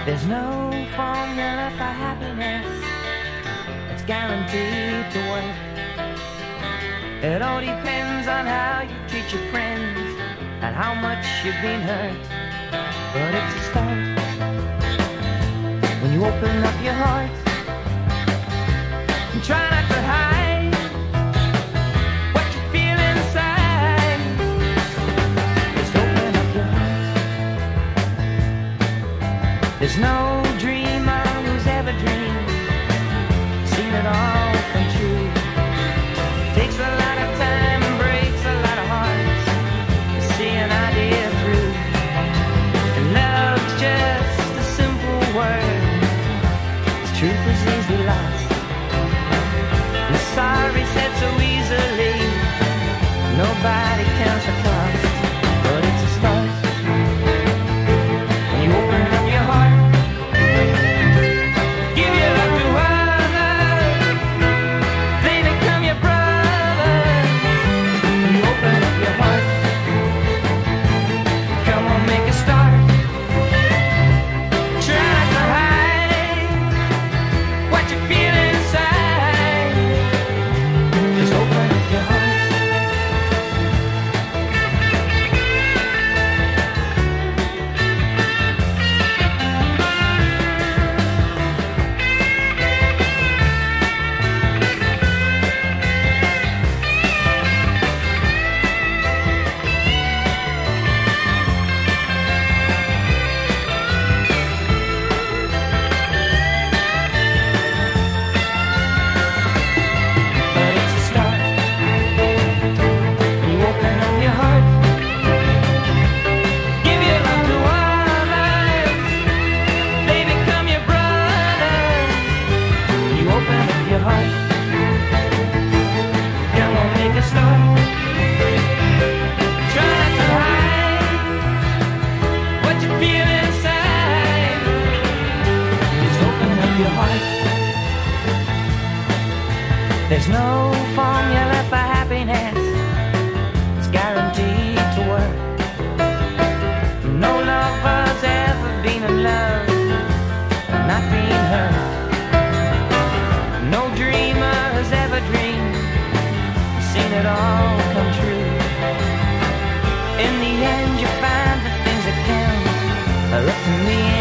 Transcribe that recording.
There's no formula for happiness that's guaranteed to work. It all depends on how you treat your friends and how much you've been hurt. But it's a start when you open up your heart and try not to hide what you feel inside. Just open up your heart. There's no dreamer who's ever dreamed, seen it all come true. Takes a lot of time and breaks a lot of hearts to see an idea through. And love's just a simple word. Its truth is easily lost. And sorry said so easily. Nobody counts the cost. But it's a start when you open up your heart. Give your love to others. They become your brothers. When you open up your heart, come on, make a start. Try not to hide what you feel inside. Just open up your heart. But it's a start when you open up your heart. Give your love to others. They become your brothers. When you open up your heart, come on, make a start. Try not to hide what you feel inside. Just open up your heart. There's no formula for happiness that's guaranteed to work. No lover's ever been in love and not been hurt. No dreamer has ever dreamed, seen it all come true. In the end you find the things that count are up to me